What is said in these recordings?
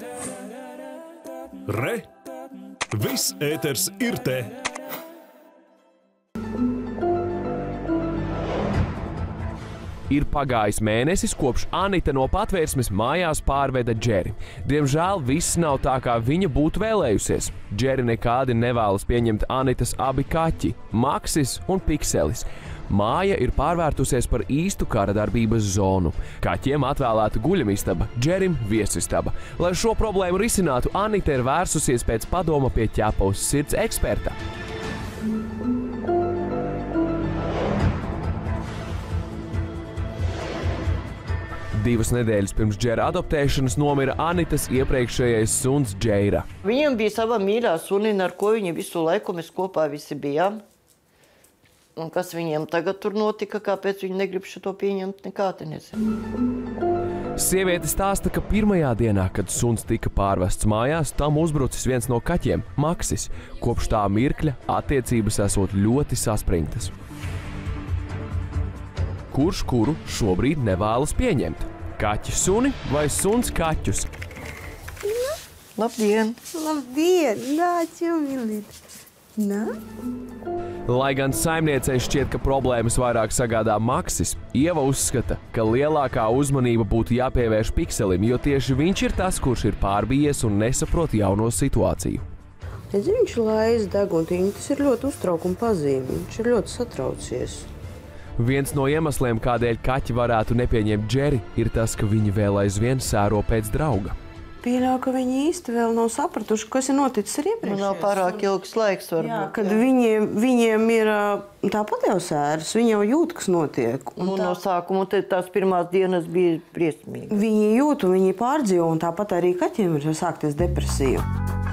Re! Viss ēters ir te! Ir pagājis mēnesis, kopš Anita no Patvērsmes mājās pārveda Džeri. Diemžēl viss nav tā, kā viņa būtu vēlējusies. Džeri nekādi nevēlas pieņemt Anitas abi kaķi – Maksis un Pikselis. Māja ir pārvērtusies par īstu kara darbības zonu. Kaķiem atvēlēta guļamistaba, Džerim viesistaba. Lai šo problēmu risinātu, Anita ir vērsusies pēc padoma pie ķepa uz sirds eksperta. Divas nedēļas pirms Džera adoptēšanas nomira Anitas iepriekšējais suns Džeira. Viņam bija sava mīļā sunina, ar ko viņi visu laiku mēs kopā visi bijām. Un kas viņiem tagad tur notika, kāpēc viņi negrib šo pieņemt, nekā te nezinu. Sieviete stāsta, ka pirmajā dienā, kad suns tika pārvests mājās, tam uzbrucis viens no kaķiem – Maksis. Kopš tā mirkļa attiecības esot ļoti saspringtas. Kurš kuru šobrīd nevēlas pieņemt? Kaķi suni vai suns kaķus? Labdien! Labdien! Nā, ķilmīlīt! Nā? Lai gan saimniecei šķiet, ka problēmas vairāk sagādā Maksis, Ieva uzskata, ka lielākā uzmanība būtu jāpievērš Pikselim, jo tieši viņš ir tas, kurš ir pārbijies un nesaprot jauno situāciju. Viņš laiz deguntiņu, tas ir ļoti uztraukuma pazīme, viņš ir ļoti satraucies. Viens no iemesliem, kādēļ kaķi varētu nepieņemt Džeri, ir tas, ka viņi vēl aizvien sēro pēc drauga. Pieļauju, ka viņi īsti vēl nav sapratuši, kas ir noticis ar iepriekšējiem. Nav pārāk ilgs laiks varbūt. Jā, kad viņiem ir tāpat jau sēras, viņi jau jūt, kas notiek. Un no sākuma tās pirmās dienas bija briesmīgi. Viņi jūt un viņi pārdzīvo, un tāpat arī kaķiem ir sākties depresija.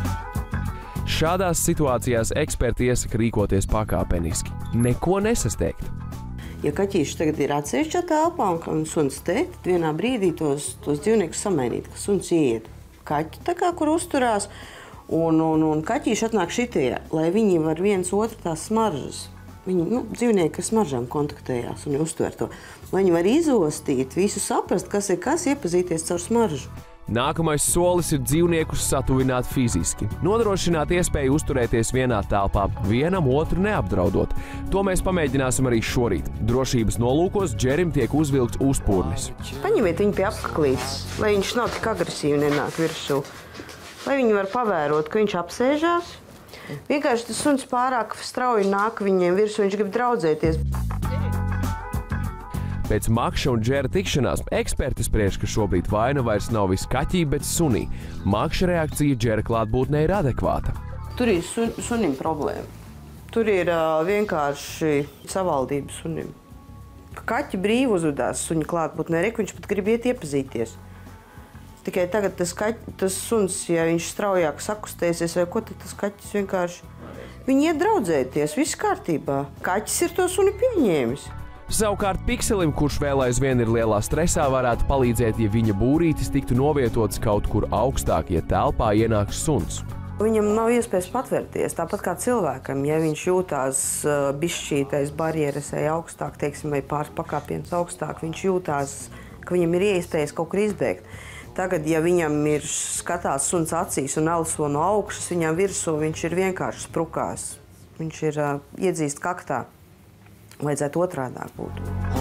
Šādās situācijās eksperti iesaka rīkoties pakāpeniski, neko nesasteigt. Ja kaķīši tagad ir atsevišķā telpā un suns te, tad vienā brīdī tos dzīvniekus samainīt, ka suns ieiet kaķi tā kā, kur uzturās, un kaķīši atnāk šitie, lai viņi var viens otru tās smaržas. Viņi, dzīvnieki ar smaržām kontaktējās un uztver to. Lai viņi var izostīt, visu saprast, kas ir kas, iepazīties caur smaržu. Nākamais solis ir dzīvniekus satuvināt fiziski, nodrošināt iespēju uzturēties vienā telpā, vienam otru neapdraudot. To mēs pamēģināsim arī šorīt. Drošības nolūkos Džerim tiek uzvilkts uzpūrnis. Paņemiet viņu pie apkaklītes, lai viņš nav tik agresīvi nenāk virsū. Lai viņi var pavērot, ka viņš apsēžās. Vienkārši tas suns pārāk strauji nāk viņiem virsū, viņš grib draudzēties. Pēc Makša un Džera tikšanās eksperti spriež, ka šobrīd vaina vairs nav viss kaķī, bet sunī. Makša reakcija Džera klātbūtnē ir adekvāta. Tur ir sunim problēma. Tur ir vienkārši savaldība sunim. Kaķi brīvi uzvedās suņa klātbūtnē, viņš pat grib iet iepazīties. Tikai tagad tas suns, ja viņš straujāk sakustēsies vai ko, tad tas kaķis vienkārši... Viņi iet draudzēties, viss kārtībā. Kaķis ir to suni pieņēmis. Savukārt Pikselim, kurš vēl aizvien ir lielā stresā, varētu palīdzēt, ja viņa būrītis tiktu novietots kaut kur augstāk, ja telpā ienāks suns. Viņam nav iespējas patvērties, tāpat kā cilvēkam, ja viņš jūtās bišķītais barjeras vai augstāk, teiksim, vai pāris pakāpienus augstāk, viņš jūtās, ka viņam ir iespējas kaut kur izbēgt. Tagad, ja viņam ir skatās suns acīs un elso no augšas, viņam virsū viņš ir vienkārši sprukās. Viņš ir iedzīst kaktā. Vajadzētu otrādāk būt.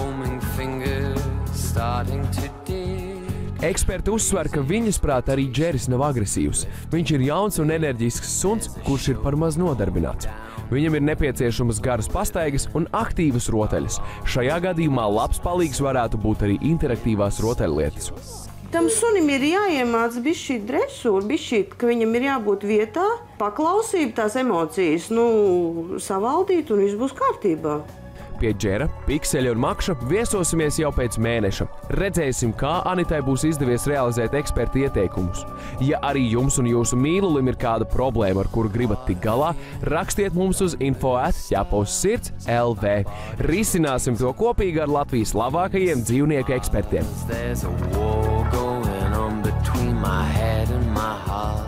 Eksperti uzsver, ka viņas prāt arī Džeris nav agresīvs. Viņš ir jauns un enerģisks suns, kurš ir par maz nodarbināts. Viņam ir nepieciešamas garas pastaigas un aktīvas rotaļas. Šajā gadījumā labs palīgs varētu būt arī interaktīvās rotaļlietas. Tam sunim ir jāiemāc bišķīt dresūru, bišķīt, ka viņam ir jābūt vietā, paklausība, tās emocijas, savaldīt un viss būs kārtībā. Pie Džera, Pikseļa un Makša viesosimies jau pēc mēneša. Redzēsim, kā Anitai būs izdevies realizēt ekspertu ieteikumus. Ja arī jums un jūsu mīlulim ir kāda problēma, ar kuru gribat tikt galā, rakstiet mums uz info@ķepauzsirds.lv. Risināsim to kopīgi ar Latvijas labākajiem dzīvnieku ekspertiem.